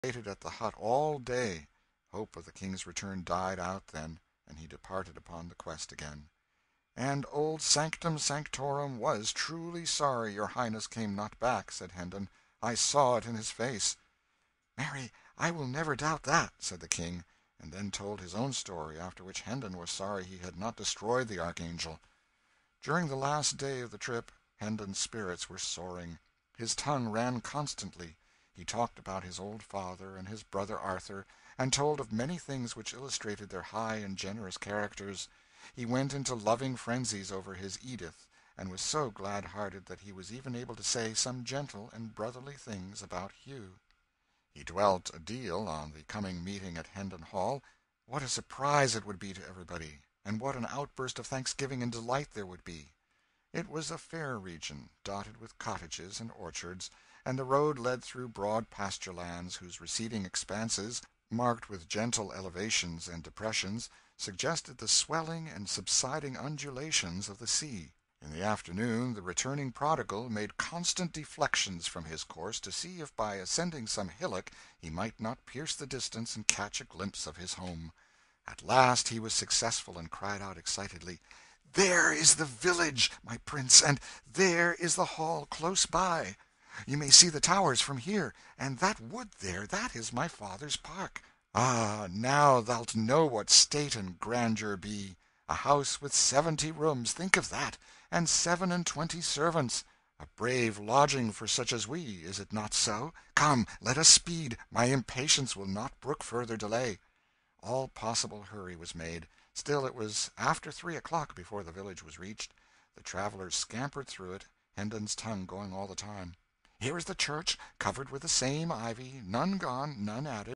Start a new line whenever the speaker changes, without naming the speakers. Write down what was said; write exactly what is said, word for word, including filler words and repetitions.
waited at the hut all day. Hope of the King's return died out then, and he departed upon the quest again. "And old Sanctum Sanctorum was truly sorry your highness came not back," said Hendon. "I saw it in his face." "Marry, I will never doubt that," said the King, and then told his own story, after which Hendon was sorry he had not destroyed the archangel. During the last day of the trip, Hendon's spirits were soaring. His tongue ran constantly. He talked about his old father and his brother Arthur, and told of many things which illustrated their high and generous characters. He went into loving frenzies over his Edith, and was so glad hearted that he was even able to say some gentle and brotherly things about Hugh. He dwelt a deal on the coming meeting at Hendon Hall. What a surprise it would be to everybody, and what an outburst of thanksgiving and delight there would be. It was a fair region, dotted with cottages and orchards, and the road led through broad pasture lands whose receding expanses, marked with gentle elevations and depressions, suggested the swelling and subsiding undulations of the sea. In the afternoon the returning prodigal made constant deflections from his course to see if by ascending some hillock he might not pierce the distance and catch a glimpse of his home. At last he was successful, and cried out excitedly, "There is the village, my prince, and there is the hall close by. You may see the towers from here, and that wood there, that is my father's park. Ah, now thou'lt know what state and grandeur be. A house with seventy rooms, think of that, and seven and twenty servants. A brave lodging for such as we, is it not so? Come, let us speed, my impatience will not brook further delay." All possible hurry was made. Still it was after three o'clock before the village was reached. The travellers scampered through it, Hendon's tongue going all the time. "Here is the church, covered with the same ivy, none gone, none added.